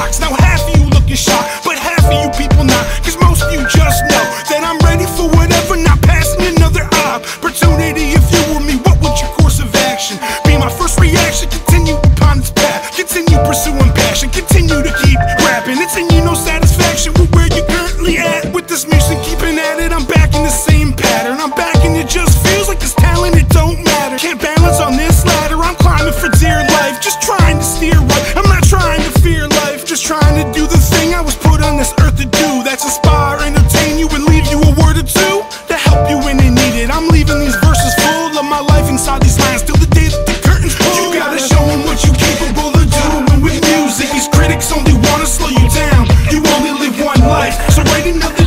box. Now half of you looking shocked, but half of you people not. Cause most of you just know that I'm ready for whatever, not passing another opportunity. If you were me, what would your course of action be? My first reaction, continue upon its path, continue pursuing passion, continue to keep rapping. It's in you no satisfaction with where you're currently at. With this music, keeping at it, I'm back in the same pattern. I'm back and it just feels like this talent, it don't matter. Can't balance on this ladder, I'm climbing for dear life, just trying to steer right. I'm not trying to fear life, just trying to do the thing I was put on this earth to do. That's inspire, entertain you, and leave you a word or two to help you when you need it. I'm leaving these verses full of my life inside these lines till the day that the curtains pull. You gotta show them what you're capable of doing with music. These critics only wanna slow you down. You only live one life, so write another